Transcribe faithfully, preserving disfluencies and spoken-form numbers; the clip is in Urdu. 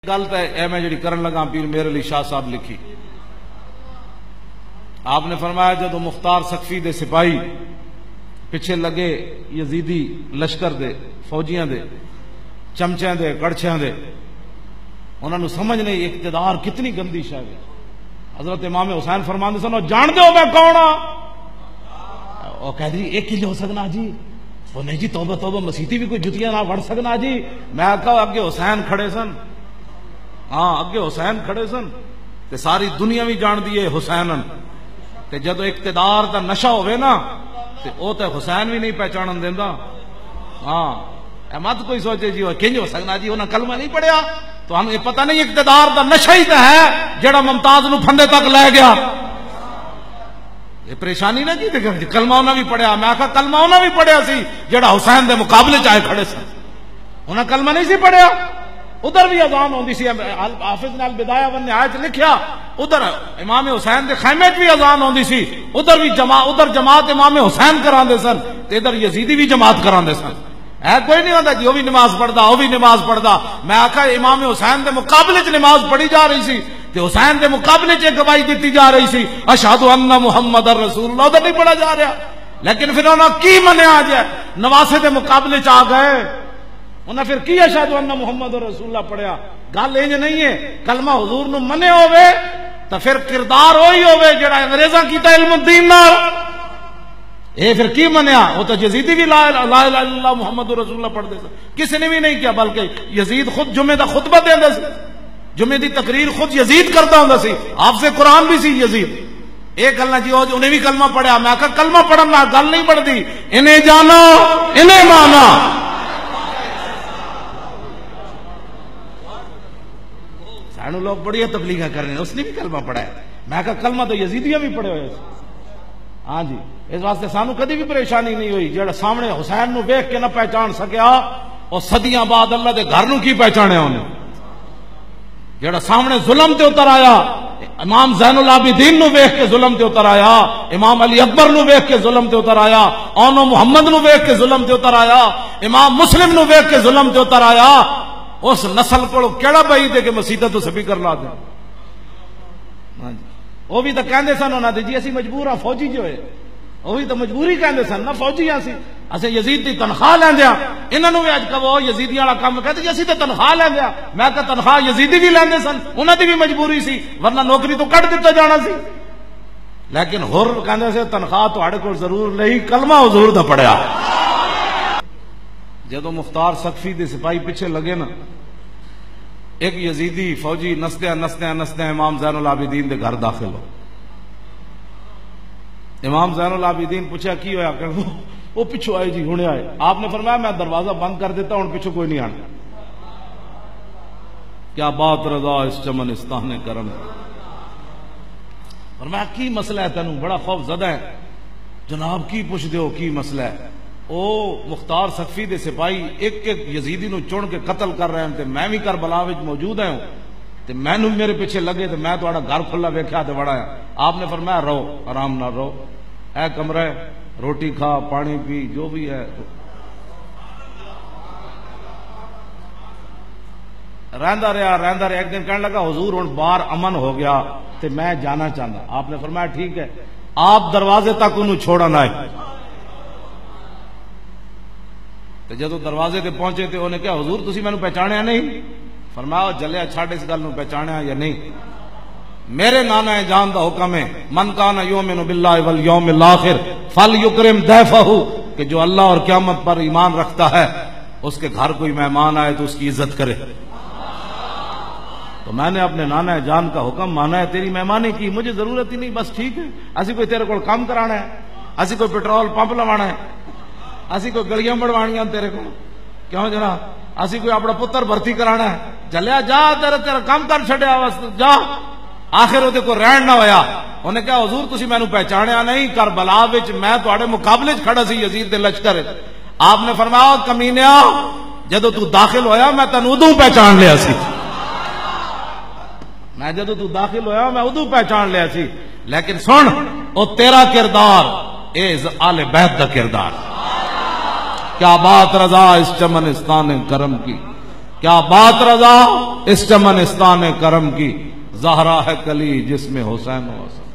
گل تو اے میں جڑی کرن لگا پیر میر علی شاہ صاحب لکھی. آپ نے فرمایا جدو مختار سقفی دے سپاہی پیچھے لگے یزیدی لشکر دے فوجیاں دے چمچیاں دے کڑچیاں دے، انہوں نے سمجھ نہیں اقتدار کتنی گندی شے ہے. حضرت امام حسین فرماندے سن جان دے ہو میں کون ہاں؟ وہ کہہ دی ایک کلے ہو سکنا جی، وہ نہیں جی توبہ توبہ مسیتی بھی کوئی جتیاں نہ وڑ سکنا جی. میں کہا اگے حسین کھڑے سن، ہاں اگے حسین کھڑے سن تے ساری دنیا بھی جان دیے حسینن، تے جدو اقتدار دا نشہ ہوئے نا تے او تے حسین بھی نہیں پہچانن دیندا. ہاں احمد کوئی سوچے جی وہ کنج ہو سکنا جی انہاں کلمہ نہیں پڑھیا، تو ہمیں پتہ نہیں اقتدار دا نشہ ہی تے ہے جڑا ممتاز نو پھندے تک لے گیا. یہ پریشانی نہ جی تے کلمہ انہاں بھی پڑھیا. میں کہا کلمہ انہاں بھی پڑھیا سی جڑا حسین دے مقابلے چ آئے کھڑے سن، انہاں کلمہ نہیں سی پڑھیا. ادھر بھی اذان ہوندی سی، حافظ نے البدایہ والنہایہ لکھیا ادھر امام حسین دے خیمے وچ بھی اذان ہوندی سی، ادھر بھی جماعت ادھر جماعت امام حسین کراندے سن تے ادھر یزیدی بھی جماعت کراندے سن. ہے کوئی نہیں ہوندا جی وہ بھی نماز پڑھدا وہ بھی نماز پڑھدا. میں آکھا امام حسین دے مقابلے چ نماز پڑھی جا رہی سی تے حسین دے مقابلے چ گواہی دتی جا رہی سی اشہد ان محمد رسول اللہ، ادھر نہیں پڑھا جا رہا. لیکن پھر انہاں کی منیا جائے نواسے دے مقابلے چ آ گئے، انہیں پھر کی اشہد ان محمد رسول اللہ پڑھیا. گل انج نہیں ہے کلمہ حضور نو منے ہوئے تو پھر کردار وہی ہوئے جڑا انگریزاں کیتا علم الدین نال. اے پھر کی منیا؟ وہ تو یزیدی بھی لا الہ الا اللہ محمد رسول اللہ پڑھ دے سن، کسی نے بھی نہیں کیا، بلکہ یزید خود جمعے دا خطبہ دیندا سی، جمعے دی تقریر خود یزید کرتا ہوندا سی، آپ سے قرآن بھی سی یزید. ایک گل نہ جی انہیں بھی کلمہ پڑھیا. میں کہا کلمہ پڑھنا گل نہیں پڑھتی، انہیں جانا انہیں مانا. سانو لوگ بڑی تبلیغ کر رہے ہیں اس نے بھی کلمہ پڑھا ہے. میں کہا کلمہ تو یزیدیاں بھی پڑھے ہوئے. ہاں جی اس واسطے سانو کدی بھی پریشانی نہیں ہوئی. جڑا سامنے حسین نو ویکھ کے نہ پہچان سکیا اور صدیاں بعد اللہ دے گھر نو کی پہچانے انہیں. جڑا سامنے ظلم تے اتر آیا امام زین العابدین نو ویکھ کے ظلم تے اتر آیا، امام علی اکبر نو ویکھ کے ظلم تے اتر آیا، اونو محمد نو ویکھ کے ظلم تے اتر آیا، امام مسلم نو ویکھ کے ظلم تے اتر آیا. اس نسل کو کیڑا بھائی دے کہ مسیطہ تو سپیکر لا دیں. وہ بھی تو کہندے سن انہاں دے جی اسی مجبور ہاں فوجی جو ہے، وہ بھی تو مجبوری کہندے سن نا فوجی ہاں سی اسے یزید دی تنخواہ لیندے ہاں. انہاں نو بھی اج کہو یزیدی والا کام کہتے جی اسی تے تنخواہ لیندے ہاں. میں کہ تنخواہ یزیدی بھی لیندے سن، انہاں دی بھی مجبوری سی ورنہ نوکری تو کٹ دتا جانا سی. لیکن ہور کہندے سے تنخواہ تہاڈے کول ضرور نہیں، کلمہ حضور دا پڑھیا. جدو مختار سقفی دے سپاہی پیچھے لگے نا ایک یزیدی فوجی نسدیاں نسدیاں نسدیاں امام زین العابدین دے گھر داخل ہو. امام زین العابدین پوچھا کی ہویا کہ وہ پیچھو آئے جی ہونے آئے. آپ نے فرمایا میں دروازہ بند کر دیتا ہوں پیچھو کوئی نہیں آنا. کیا بات رضا اس چمنستان کرم. فرمایا کی مسئلہ ہے تینوں بڑا خوف زدہ ہے؟ جناب کی پوچھ دیو کی مسئلہ ہے؟ او مختار سقفی دے سپاہی ایک ایک یزیدی نو چن کے قتل کر رہے ہیں تے میں بھی کربلا وچ موجود ہوں تے میں نو میرے پیچھے لگے تے میں تہاڈا گھر کھلا ویکھیا تے بڑا ہے. آپ نے فرمایا رہو آرام نہ رہو، اے کمرہ ہے روٹی کھا پانی پی جو بھی ہے. رہندا رہا رہندا رہا ایک دن کہنے لگا حضور ہن باہر امن ہو گیا تے میں جانا چاہتا. آپ نے فرمایا ٹھیک ہے. آپ دروازے تک انہوں چھوڑا نہ ہے. جدو دروازے تے پہنچے تے انہیں کہا حضور تسی مینوں پہچانیا نہیں؟ فرمایا جلیا چھاڑ اس گل نوں پہچانیا یا نہیں؟ میرے نانا جان دا حکم ہے من کان یؤمن باللہ والیوم الاخر فلیکرم ضیفہ، کہ جو اللہ اور قیامت پر ایمان رکھتا ہے اس کے گھر کوئی مہمان آئے تو اس کی عزت کرے. تو میں نے اپنے نانا جان کا حکم مانا ہے، تیری مہمانی کی مجھے ضرورت ہی نہیں. بس ٹھیک ہے، اسی کوئی تیرے کو کام کرانا ہے، اسی کوئی پیٹرول پمپ لوانا ہے، اسی کوئی گلیاں بڑھوانیاں تیرے کو کیوں جناب، اسی کوئی اپنا پتر بھرتی کرانا ہے. چلیا جا تیرا تیرا کام کر چھڈیا جا. آخر وہ کو رہن نہ ہویا. انہیں کہا حضور تسی مینوں پہچانیا نہیں، کربلا وچ میں تہاڈے مقابلے وچ کھڑا سی یزید دے لشکر. آپ نے فرمایا کمینیا جدو تو داخل ہویا میں تینوں ادوں پہچان لیا سی. میں جدو تو داخل ہویا میں ادوں پہچان لیا سی. لیکن سن او تیرا کردار اے آل بیت دا کردار. کیا بات رضا اس چمنستان کرم کی. کیا بات رضا اس چمنستان کرم کی، زہرا ہے کلی جس میں حسین و حسن۔